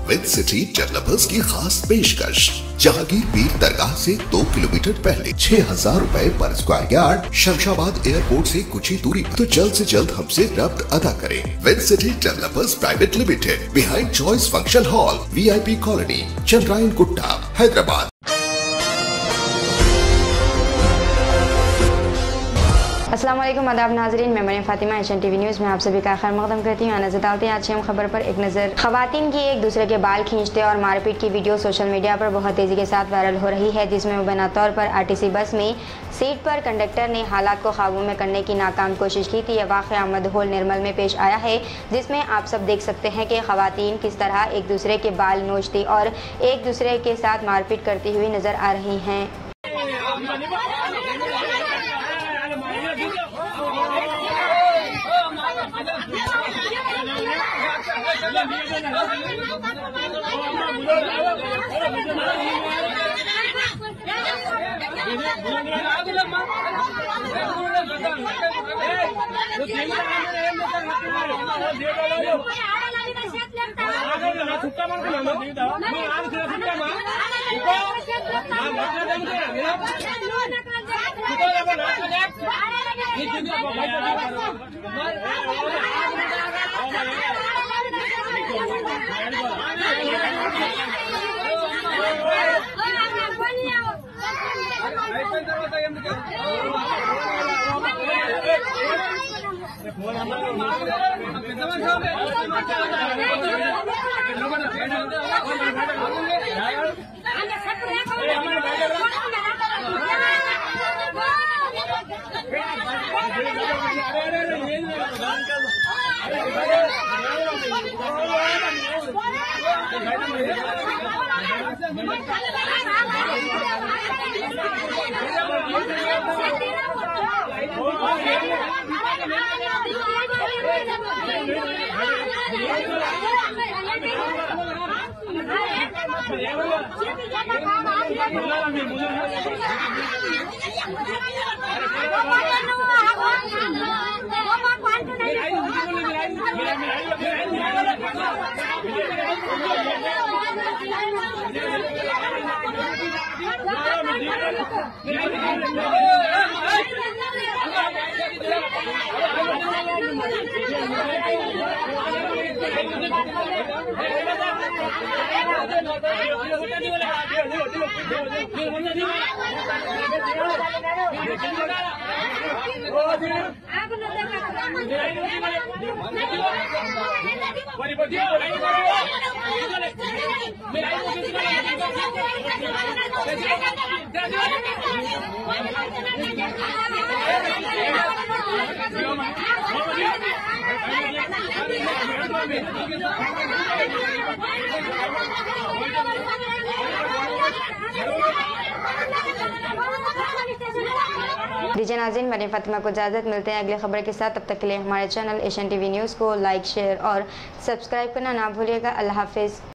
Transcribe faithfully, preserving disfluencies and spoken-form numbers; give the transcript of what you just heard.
With city developers की खास पेशकश। जहांगीर पीर दरगाह से दो किलोमीटर पहले छह हजार रूपए पर स्क्वायर यार्ड, शमशाबाद एयरपोर्ट से कुछ ही दूरी पर। तो जल्द से जल्द हमसे रब्त अदा करें। With city developers private limited, behind choice function hall, V I P colony, Chandrayangutta, Hyderabad. अस्सलाम वालेकुम, आदाब नाजरीन, मैं Mariam Fatima, Asian TV news में आप सभी का खैर मकदम करती हूँ। नजर डालते हैं आज की हम खबर पर एक नज़र। खवातीन की एक दूसरे के बाल खींचते और मारपीट की वीडियो सोशल मीडिया पर बहुत तेज़ी के साथ वायरल हो रही है, जिसमें मुबैना तौर पर आरटीसी बस में सीट पर कंडक्टर ने हालात को काबू में करने की नाकाम कोशिश की थी। यह वाक़या मदहोल निर्मल में पेश आया है, जिसमें आप सब देख सकते हैं कि खवातीन किस तरह एक दूसरे के बाल नोचती और एक दूसरे के साथ मारपीट करती हुई नजर आ रही हैं। दीजिए नाज़रीन, मरियम फातिमा को इजाज़त। मिलते हैं अगली खबर के साथ। तब तक के लिए हमारे चैनल एशियन टीवी न्यूज़ को लाइक, शेयर और सब्सक्राइब करना ना भूलिएगा। अल्लाह हाफिज़।